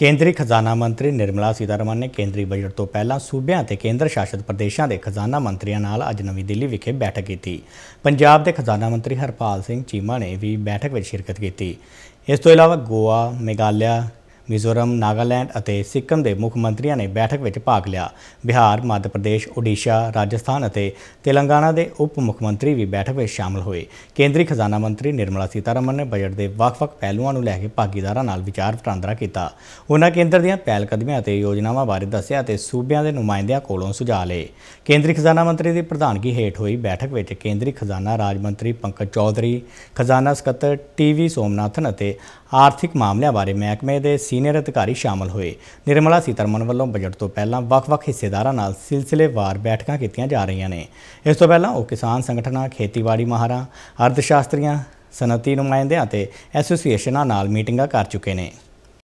ਕੇਂਦਰੀ ਖਜ਼ਾਨਾ ਮੰਤਰੀ ਨਿਰਮਲਾ ਸੀਤਾਰਮਨ ਨੇ ਕੇਂਦਰੀ ਬਜਟ ਤੋਂ ਪਹਿਲਾਂ ਸੂਬਿਆਂ ਅਤੇ ਕੇਂਦਰ ਸ਼ਾਸਿਤ ਪ੍ਰਦੇਸ਼ਾਂ ਦੇ ਖਜ਼ਾਨਾ ਮੰਤਰੀਆਂ ਨਾਲ ਅੱਜ ਨਵੀਂ ਦਿੱਲੀ ਵਿਖੇ ਬੈਠਕ ਕੀਤੀ। ਪੰਜਾਬ ਦੇ ਖਜ਼ਾਨਾ ਮੰਤਰੀ ਹਰਪਾਲ ਸਿੰਘ ਚੀਮਾ ਨੇ ਵੀ ਬੈਠਕ ਵਿੱਚ ਸ਼ਿਰਕਤ ਕੀਤੀ। ਇਸ ਤੋਂ ਇਲਾਵਾ ਗੋਆ, ਮੇਘਾਲਿਆ, ਮਿਜ਼ੋਰਮ, ਨਾਗਾਲੈਂਡ ਅਤੇ ਸਿੱਕਮ ਦੇ ਮੁੱਖ ਮੰਤਰੀਆਂ ਨੇ ਬੈਠਕ ਵਿੱਚ ਭਾਗ ਲਿਆ। ਬਿਹਾਰ, ਮੱਧ ਪ੍ਰਦੇਸ਼, ਓਡੀਸ਼ਾ, ਰਾਜਸਥਾਨ ਅਤੇ ਤੇਲੰਗਾਨਾ ਦੇ ਉਪ ਮੁੱਖ ਮੰਤਰੀ ਵੀ ਬੈਠਕ ਵਿੱਚ ਸ਼ਾਮਲ ਹੋਏ। ਕੇਂਦਰੀ ਖਜ਼ਾਨਾ ਮੰਤਰੀ ਨਿਰਮਲਾ ਸੀਤਾਰਮਨ ਨੇ ਬਜਟ ਦੇ ਵੱਖ-ਵੱਖ ਪਹਿਲੂਆਂ ਨੂੰ ਲੈ ਕੇ ਭਾਗੀਦਾਰਾਂ ਨਾਲ ਵਿਚਾਰ ਵਟਾਂਦਰਾ ਕੀਤਾ। ਉਹਨਾਂ ਕੇਂਦਰ ਦੀਆਂ ਪਹਿਲਕਦਮੀਆਂ ਅਤੇ ਯੋਜਨਾਵਾਂ ਬਾਰੇ ਦੱਸਿਆ ਅਤੇ ਸੂਬਿਆਂ ਦੇ ਨੁਮਾਇੰਦਿਆਂ ਕੋਲੋਂ ਸੁਝਾਅ ਲਏ। ਕੇਂਦਰੀ ਖਜ਼ਾਨਾ ਮੰਤਰੀ ਦੀ ਪ੍ਰਧਾਨਗੀ ਹੇਠ ਹੋਈ ਬੈਠਕ ਵਿੱਚ ਕੇਂਦਰੀ ਖਜ਼ਾਨਾ ਰਾਜ ਮੰਤਰੀ ਪੰਕਜ ਚੌਧਰੀ, ਖਜ਼ਾਨਾ ਸਕੱਤਰ ਟੀ.ਵੀ. ਸੋਮਨਾਥਨ ਅਤੇ ਆਰਥਿਕ ਮਾਮਲਿਆਂ ਬਾਰੇ ਮਹਿਕਮੇ ਦੇ ਸੀਨੀਅਰ ਅਧਿਕਾਰੀ ਸ਼ਾਮਲ ਹੋਏ। ਨਿਰਮਲਾ ਸੀਤਾਰਮਨ ਵੱਲੋਂ ਬਜਟ ਤੋਂ ਪਹਿਲਾਂ ਵੱਖ-ਵੱਖ ਹਿੱਸੇਦਾਰਾਂ ਨਾਲ ਸਿਲਸਿਲੇਵਾਰ ਬੈਠਕਾਂ ਕੀਤੀਆਂ ਜਾ ਰਹੀਆਂ ਨੇ। ਇਸ ਤੋਂ ਪਹਿਲਾਂ ਉਹ ਕਿਸਾਨ ਸੰਗਠਨਾਂ, ਖੇਤੀਬਾੜੀ ਮਾਹਰਾਂ, ਅਰਥ ਸ਼ਾਸਤਰੀਆਂ, ਸਨਅਤੀ ਨੁਮਾਇੰਦਿਆਂ ਅਤੇ ਐਸੋਸੀਏਸ਼ਨਾਂ ਨਾਲ ਮੀਟਿੰਗਾਂ ਕਰ ਚੁੱਕੇ ਨੇ।